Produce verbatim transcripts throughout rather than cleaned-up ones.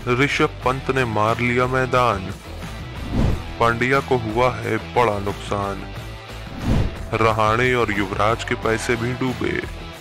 ऋषभ पंत ने मार लिया मैदान, पांड्या को हुआ है बड़ा नुकसान। रहाणे और युवराज के पैसे भी डूबे।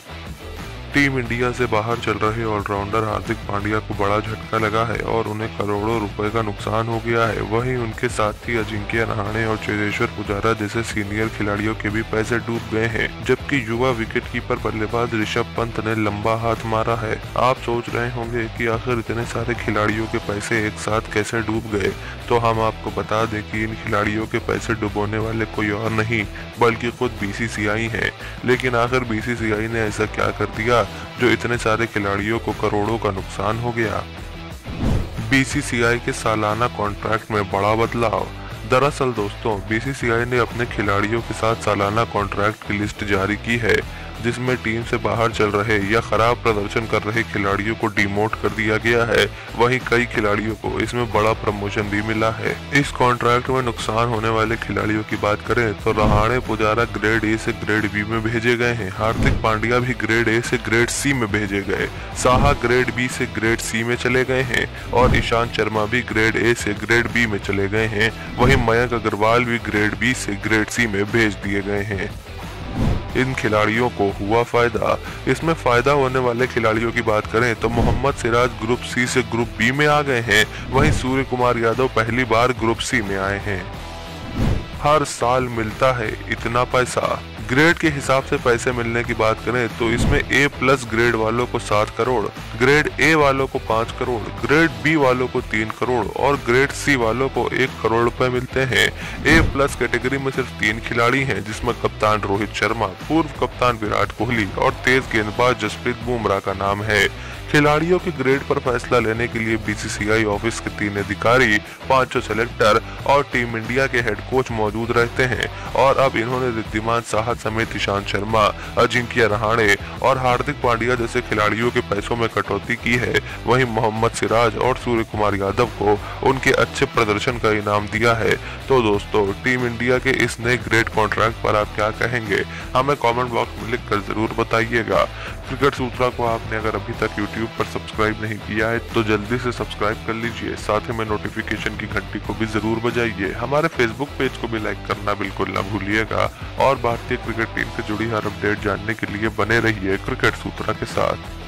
टीम इंडिया से बाहर चल रहे ऑलराउंडर हार्दिक पांड्या को बड़ा झटका लगा है और उन्हें करोड़ों रुपए का नुकसान हो गया है। वहीं उनके साथ ही अजिंक्य रहाणे और चेतेश्वर पुजारा जैसे सीनियर खिलाड़ियों के भी पैसे डूब गए हैं, जबकि युवा विकेटकीपर बल्लेबाज ऋषभ पंत ने लंबा हाथ मारा है। आप सोच रहे होंगे कि आखिर इतने सारे खिलाड़ियों के पैसे एक साथ कैसे डूब गए, तो हम आपको बता दें कि इन खिलाड़ियों के पैसे डुबोने वाले कोई और नहीं बल्कि खुद बीसीसीआई है। लेकिन आखिर बीसीसीआई ने ऐसा क्या कर दिया जो इतने सारे खिलाड़ियों को करोड़ों का नुकसान हो गया। बीसीसीआई के सालाना कॉन्ट्रैक्ट में बड़ा बदलाव। दरअसल दोस्तों, बीसीसीआई ने अपने खिलाड़ियों के साथ सालाना कॉन्ट्रैक्ट की लिस्ट जारी की है, जिसमें टीम से बाहर चल रहे या खराब प्रदर्शन कर रहे खिलाड़ियों को डिमोट कर दिया गया है। वहीं कई खिलाड़ियों को इसमें बड़ा प्रमोशन भी मिला है। इस कॉन्ट्रैक्ट में नुकसान होने वाले खिलाड़ियों की बात करें तो रहाणे पुजारा ग्रेड ए से ग्रेड बी में भेजे गए हैं। हार्दिक पांड्या भी ग्रेड ए से ग्रेड सी में भेजे गए। साहा ग्रेड बी से ग्रेड सी में चले गए हैं और ईशांत शर्मा भी ग्रेड ए से ग्रेड बी में चले गए हैं। वहीं मयंक अग्रवाल भी ग्रेड बी से ग्रेड सी में भेज दिए गए हैं। इन खिलाड़ियों को हुआ फायदा। इसमें फायदा होने वाले खिलाड़ियों की बात करें तो मोहम्मद सिराज ग्रुप सी से ग्रुप बी में आ गए हैं। वहीं सूर्य कुमार यादव पहली बार ग्रुप सी में आए हैं। हर साल मिलता है इतना पैसा। ग्रेड के हिसाब से पैसे मिलने की बात करें तो इसमें ए प्लस ग्रेड वालों को सात करोड़, ग्रेड ए वालों को पाँच करोड़, ग्रेड बी वालों को तीन करोड़ और ग्रेड सी वालों को एक करोड़ रुपए मिलते हैं। ए प्लस कैटेगरी में सिर्फ तीन खिलाड़ी हैं, जिसमें कप्तान रोहित शर्मा, पूर्व कप्तान विराट कोहली और तेज गेंदबाज जसप्रीत बुमराह का नाम है। खिलाड़ियों के ग्रेड पर फैसला लेने के लिए बीसीसीआई ऑफिस के तीन अधिकारी, पांचों सेलेक्टर और टीम इंडिया के हेड कोच मौजूद रहते हैं। और अब इन्होंने रिद्धिमान साहा समेत ईशांत शर्मा, अजिंक्य रहाणे और हार्दिक पांड्या जैसे खिलाड़ियों के पैसों में कटौती की है। वहीं मोहम्मद सिराज और सूर्य कुमार यादव को उनके अच्छे प्रदर्शन का इनाम दिया है। तो दोस्तों, टीम इंडिया के इस नए ग्रेड कॉन्ट्रैक्ट पर आप क्या कहेंगे, हमें कमेंट बॉक्स में लिखकर जरूर बताइएगा। क्रिकेट सूत्रा को आपने अगर अभी तक यूट्यूब पर सब्सक्राइब नहीं किया है तो जल्दी से सब्सक्राइब कर लीजिए। साथ ही में नोटिफिकेशन की घंटी को भी जरूर बजाइए। हमारे फेसबुक पेज को भी लाइक करना बिल्कुल ना भूलिएगा और भारतीय क्रिकेट टीम से जुड़ी हर अपडेट जानने के लिए बने रहिए क्रिकेट सूत्रा के साथ।